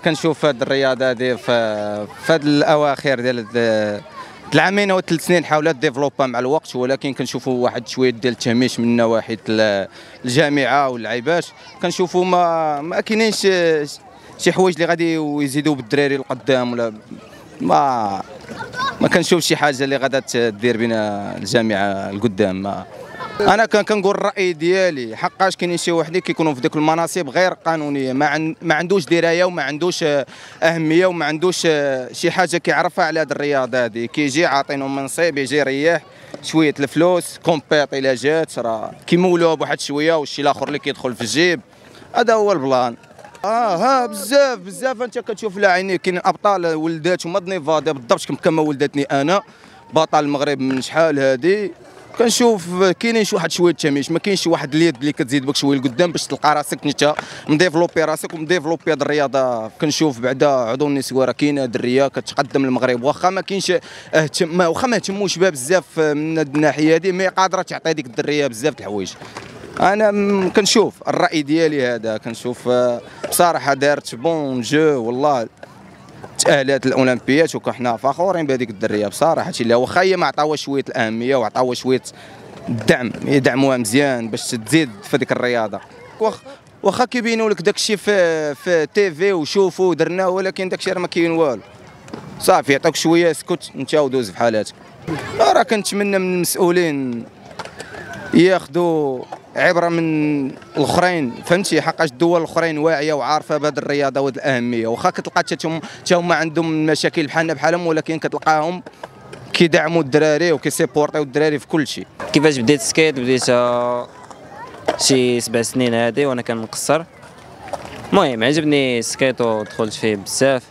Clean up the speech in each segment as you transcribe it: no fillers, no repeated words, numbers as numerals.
كنشوف هذه الرياضه هذه في هذه الاواخر ديال العامين او 3 سنين حاولت ديفلوبا مع الوقت، ولكن كنشوفوا واحد شويه ديال التهميش من نواحي الجامعه واللعيبات. كنشوفوا ما كاينينش شي حوايج اللي غادي يزيدوا بالدراري القدام، ولا ما كنشوفش شي حاجه اللي غادا تدير بنا الجامعه القدام. انا كنقول الراي ديالي، حقاش كاينين شي وحدين كيكونوا في ديك المناصب غير قانونيه، ما عندوش درايه وما عندوش اهميه وما عندوش شي حاجه كيعرفها على هذه الرياضه هذه. كيجي عاطينهم منصب يجي يريح شويه الفلوس، كومبيط الى جات راه كيمولوها بواحد شويه والشي الاخر اللي كيدخل في الجيب. هذا هو البلان. ها بزاف انت كتشوف لاعبين كاين ابطال ولداتهم نيفادا بالضبط كما ولدتني انا، بطل المغرب من شحال هذه. كنشوف كاينين شي واحد شويه تميش، ما كاينش شي واحد اليد اللي كتزيد بك شويه لقدام باش تلقى راسك انت مديفلوبي راسك ومديفلوبي هذه الرياضه. كنشوف بعدا عضو النسوان راه كاينه دريه كتقدم المغرب، واخا ما كاينش واخا ما اهتموش بها بزاف من الناحيه هذه، مي قادره تعطي ديك الدريه بزاف د الحوايج. انا كنشوف الراي ديالي هذا، كنشوف بصراحه دارت بون جو والله، تأهلات الاولمبيات وكحنا فخورين بهذيك الدريه بصراحه. اللي واخا هي ما عطاوها شويه الاهميه وعطاوها شويه الدعم، يدعموها مزيان باش تزيد في هذيك الرياضه. واخا كيبينوا لك داك الشيء في تيفي وشوفوا درناه، ولكن داك الشيء راه ما كاين والو. صافي يعطوك شويه اسكت انت ودوز في حالاتك. راه كنتمنى من المسؤولين ياخذوا عبره من الاخرين، فهمتي، حقاش الدول الاخرين واعيه وعارفه بهذه الرياضه وهذه الاهميه. واخا كتلقى حتى هما عندهم مشاكل بحالهم، ولكن كتلقاهم كيدعموا الدراري وكيسيبورطيو الدراري في كل شيء. كيفاش بديت سكيت؟ بديت شي 7 سنين هادي وانا كنقصر. المهم عجبني السكيت ودخلت فيه بزاف.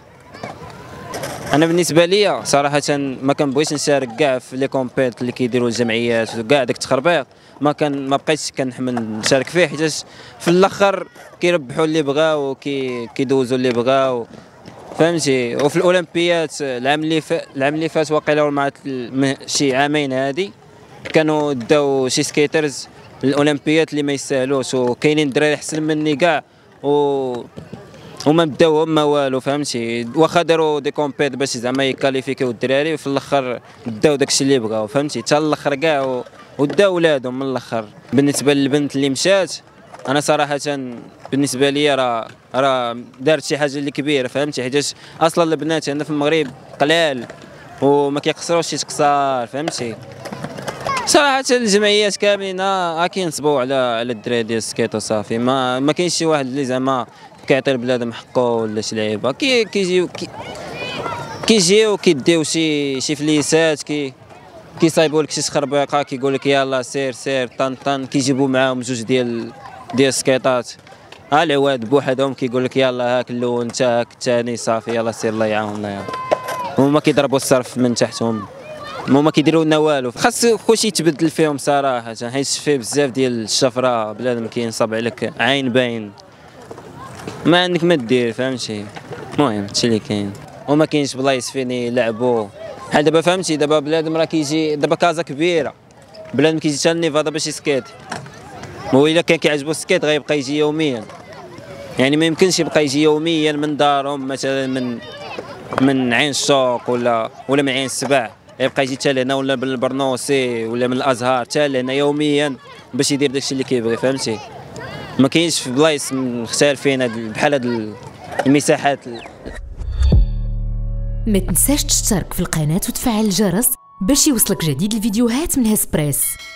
انا بالنسبه ليا صراحه ما كنبغيش نشارك كاع في لي كومبيت اللي كيديروا الجمعيات وكاع داك التخربيق. ما بقيتش كنحمل نشارك فيه، حيت في الاخر كيربحوا اللي بغاو وكيدوزوا اللي بغاو، فهمتي. وفي الاولمبيات العام اللي فات واقيلا مع شي عامين هادي كانوا داو شي سكيترز الاولمبيات اللي ما يستاهلوش، وكاينين دراري احسن مني كاع وما بداو هما والو، فهمتي. واخا داروا دي كومبيت باش زعما يكاليفيكيو الدراري، وفي الاخر داو داكشي اللي بغاو، فهمتي، حتى الاخر كاع وداو ولادهم من الاخر. بالنسبه للبنت اللي مشات، انا صراحه بالنسبه لي راه دارت شي حاجه اللي كبيره، فهمتي، حيت اصلا البنات هنا في المغرب قلال وما كيقصروش يتقصر، فهمتي. صراحه الجمعيات كاملين كينصبوا على الدراري ديال السكيت وصافي. ما كاينش شي واحد اللي زعما كيعطي البلاد حقه ولا شي لعيبه. كيجيو كيديو شي فليسات، كيصايبوا لك شي تخربيقه، كيقول لك يلاه سير طن كيجيبوا معاهم 2 ديال السكيطات العواد بوحدهم، كيقول لك يلاه هاك الاول انت هاك الثاني صافي يلاه سير الله يعاوننا يلاه. هما كيضربوا الصرف من تحتهم، هما كيديروا لنا والو. خاص كلشي يتبدل فيهم صراحه، حيت فيه بزاف ديال الشفره بنادم كينصب عليك عين باين ما عندك ما دير، فهمتي. المهم هادشي اللي كاين، وما كاينش بلايص فين يلعبوا بحال دابا، فهمتي. دابا بلادم راه كيجي دابا كازا كبيره، بلادم كيجي حتى لنيفادا باش يسكيت. هو الا كان كيعجبو السكيت غيبقى يجي يوميا، يعني ما يمكنش يبقى يجي يوميا من دارهم مثلا من عين الشوق ولا من عين السبع، يبقى يجي حتى لهنا ولا بالبرنوسي ولا من الازهار حتى لهنا يوميا باش يدير داكشي اللي كيبغي، فهمتي. ما كاينش في بلايص مختلفين بحال هاد المساحات. ما تنساش تشترك في القناة وتفعل الجرس باش يوصلك جديد الفيديوهات من هسبريس.